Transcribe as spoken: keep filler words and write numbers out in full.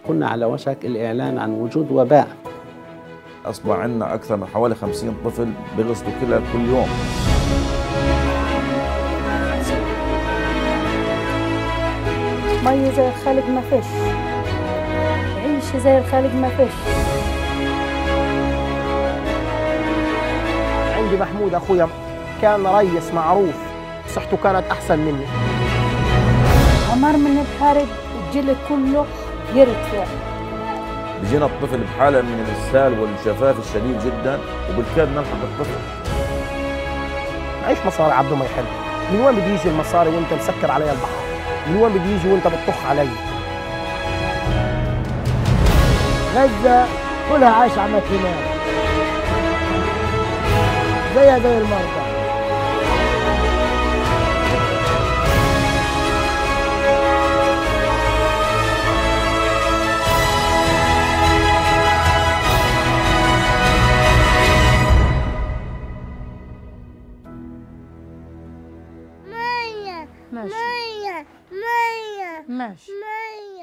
كنا على وشك الإعلان عن وجود وباء. أصبح عندنا أكثر من حوالي خمسين طفل بيغسلوا كلى كل يوم. مي زي الخالق ما فيش، عيش زي الخالق ما فيش. عندي محمود أخويا كان ريس معروف، صحته كانت أحسن مني. عمر من الحرق الجلد كله يرتفع. بيجينا الطفل بحالة من الإسهال والجفاف الشديد جدا، وبالكاد نلحق الطفل. معيش مصاري عبده ما يحل. من وين بده يجي المصاري وانت مسكر علي البحر؟ من وين بده يجي وانت بتطخ علي؟ غزة كلها عايشة على ماكينات زيها زي المرضى. ماشي مية مية ماشي مية